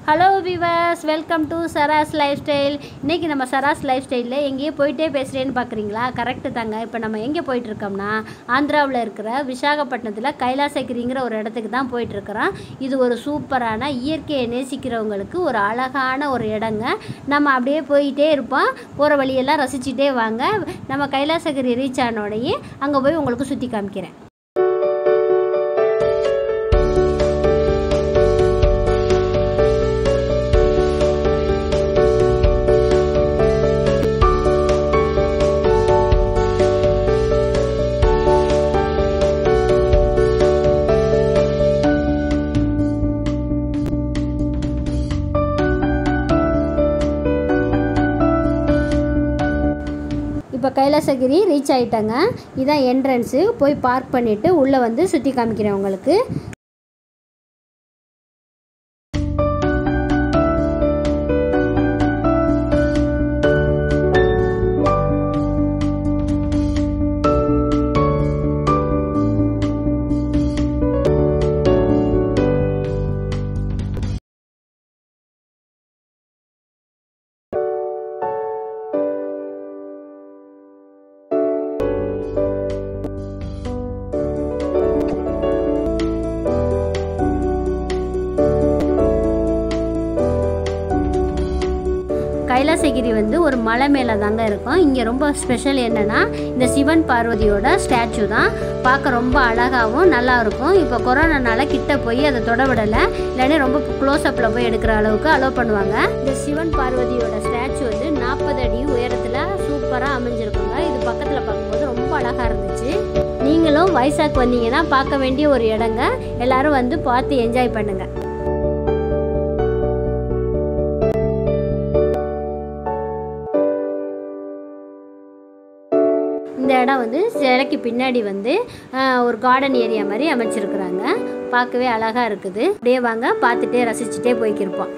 Hello viewers, welcome to Shara's lifestyle. இன்னைக்கு நம்ம Shara's lifestyleல எங்கேயே போயிட்டே பேசுறேன்னு பார்க்குறீங்களா? கரெக்ட் தாங்க. இப்போ நம்ம எங்கே போயிட்டு இருக்கோம்னா ஆந்திராவில் இருக்கிற விசாகப்பட்டினத்தில் கைலாசகிரிங்கிற ஒரு இடத்துக்கு தான் போயிட்டு இருக்கிறோம். இது ஒரு சூப்பரான இயற்கையை நேசிக்கிறவங்களுக்கு ஒரு அழகான ஒரு இடங்க. நம்ம அப்படியே போயிட்டே இருப்போம். போகிற வழியெல்லாம் ரசிச்சுட்டே வாங்க. நம்ம கைலாசகிரி ரீச் ஆனோடனே அங்கே போய் உங்களுக்கு சுற்றி காமிக்கிறேன். இப்போ கைலாசகிரி ரீச் ஆகிட்டாங்க. இதான் என்ட்ரன்ஸு. போய் பார்க் பண்ணிவிட்டு உள்ளே வந்து சுற்றி காமிக்கிறேன் உங்களுக்கு. கைலாசகிரி வந்து ஒரு மலை மேலே தாங்க இருக்கும். இங்கே ரொம்ப ஸ்பெஷல் என்னென்னா இந்த சிவன் பார்வதியோட ஸ்டாச்சு தான். பார்க்க ரொம்ப அழகாகவும் நல்லா இருக்கும். இப்போ கொரோனானால கிட்ட போய் அதை தொட விடலை, இல்லைன்னா ரொம்ப க்ளோஸ்அப்பில் போய் எடுக்கிற அளவுக்கு அலோவ் பண்ணுவாங்க. இந்த சிவன் பார்வதியோட ஸ்டாச்சு வந்து 40 அடி உயரத்தில் சூப்பராக அமைஞ்சிருக்குங்க. இது பக்கத்தில் பார்க்கும்போது ரொம்ப அழகாக இருந்துச்சு. நீங்களும் வைசாக் வந்தீங்கன்னா பார்க்க வேண்டிய ஒரு இடங்க. எல்லாரும் வந்து பார்த்து என்ஜாய் பண்ணுங்கள். இந்த இடம் வந்து சிலைக்கு பின்னாடி வந்து ஒரு கார்டன் ஏரியா மாதிரி அமைச்சிருக்கிறாங்க. பார்க்கவே அழகாக இருக்குது. அப்படியே வாங்க பார்த்துட்டே ரசிச்சுட்டே போய்க்கிருப்போம்.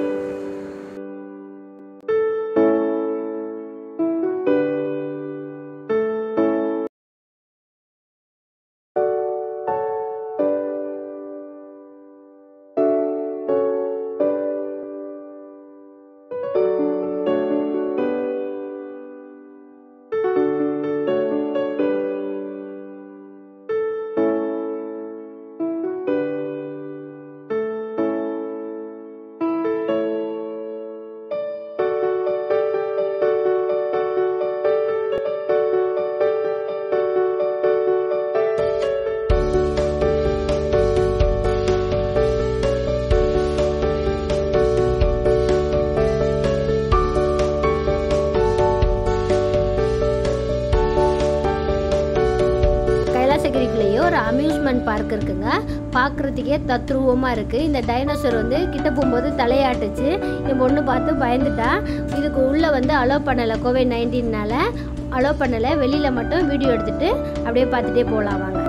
கைலாசகிரிக்குள்ளேயே ஒரு அம்யூஸ்மெண்ட் பார்க் இருக்குங்க. பார்க்குறதுக்கே தத்ரூபமாக இருக்குது. இந்த டைனோசர் வந்து கிட்ட போகும்போது தலையாட்டுச்சு. என் பொண்ணு பார்த்து பயந்துட்டா. இதுக்கு உள்ளே வந்து அலோவ் பண்ணலை, COVID-19னால அலோவ் பண்ணலை. வெளியில் மட்டும் வீடியோ எடுத்துகிட்டு அப்படியே பார்த்துட்டே போகலாம் வாங்க.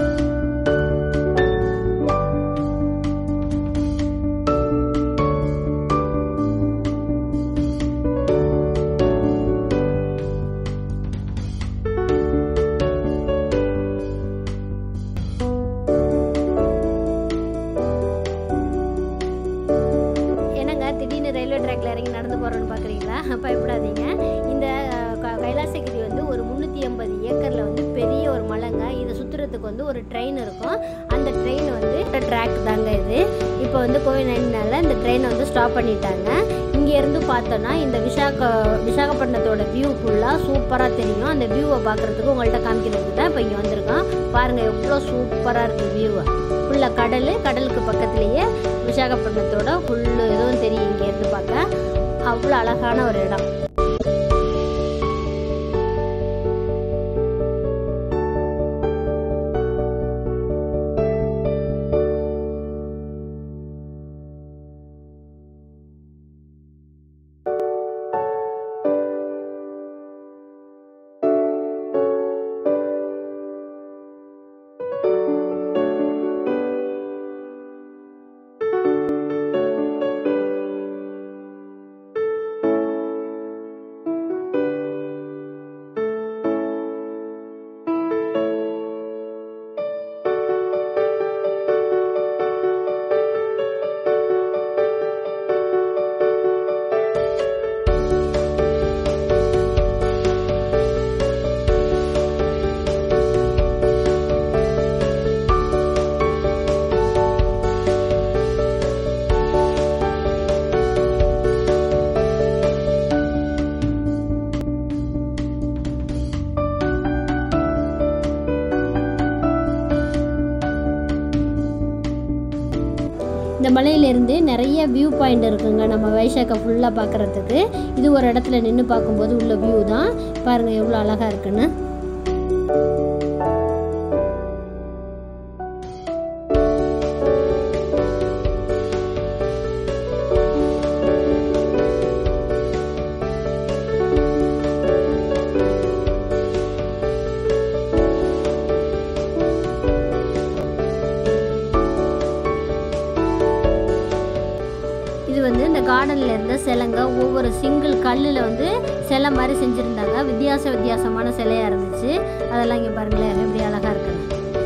திடீர்னு ரயில்வே ட்ராக்ல இறங்கி நடந்து போகிறோன்னு பார்க்குறீங்களா? பயப்படாதீங்க. இந்த கைலாசகிரி வந்து ஒரு 380 ஏக்கரில் வந்து பெரிய ஒரு மலைங்க. இதை சுற்றுறதுக்கு வந்து ஒரு ட்ரெயின் இருக்கும். அந்த ட்ரெயின் வந்து ட்ராக் தாங்க இது. இப்போ வந்து COVID-19னால இந்த ட்ரெயினை வந்து ஸ்டாப் பண்ணிட்டாங்க. இங்கேருந்து பார்த்தோன்னா இந்த விசாகப்பட்டினத்தோட வியூ ஃபுல்லாக சூப்பராக தெரியும். அந்த வியூவை பார்க்குறதுக்கு உங்கள்கிட்ட காமிக்கிறதுக்கு தான் இப்போ இங்கே வந்திருக்கோம். பாருங்கள் எவ்வளோ சூப்பராக இருக்குது வியூவை. ஃபுல்லாக கடலுக்கு பக்கத்துலேயே விசாகப்பட்டினத்தோட ஃபுல்லு இதுவும் தெரியும் இங்கேருந்து பார்க்க. அவ்வளோ அழகான ஒரு இடம். இந்த மலையிலேருந்து நிறைய வியூ பாயிண்ட் இருக்குங்க நம்ம வைசாக்கை ஃபுல்லாக பார்க்குறதுக்கு. இது ஒரு இடத்துல நின்று பார்க்கும்போது உள்ள வியூ தான் பாருங்கள் எவ்வளோ அழகாக இருக்குன்னு. இது வந்து இந்த கார்டனில் இருந்த சிலைங்க ஒவ்வொரு சிங்கிள் கல்லில் வந்து சிலை மாதிரி செஞ்சுருந்தாங்க. வித்தியாசமான சிலையாக இருந்துச்சு. அதெல்லாம் இங்கே பாருங்களேன் எப்படி அழகாக இருக்குன்னு.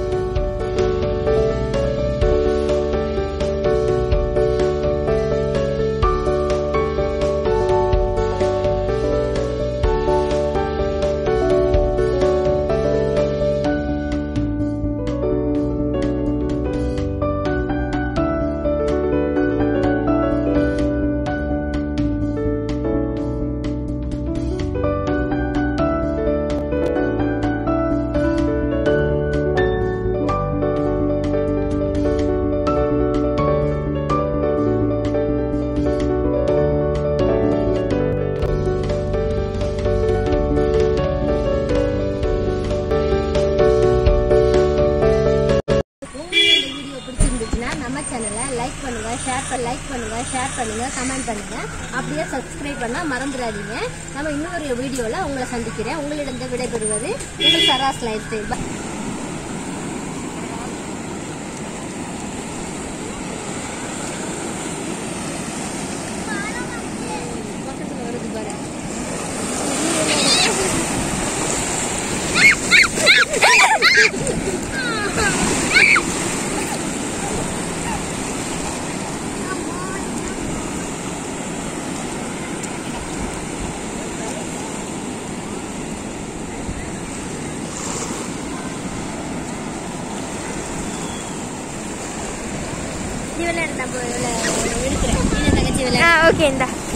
நம்ம சேனலை லைக் பண்ணுங்க, ஷேர் பண்ணுங்க, கமெண்ட் பண்ணுங்க. அப்படியே சப்ஸ்கிரைப் பண்ண மறந்துடாதீங்க. நம்ம இன்னொரு வீடியோல உங்களை சந்திக்கிறேன். உங்களிடம் விடைபெறுவது உங்கள் சராஸ் லைஃப் ஸ்டைல். பக்கத்துல வருது பாரு. ஓகே, இந்த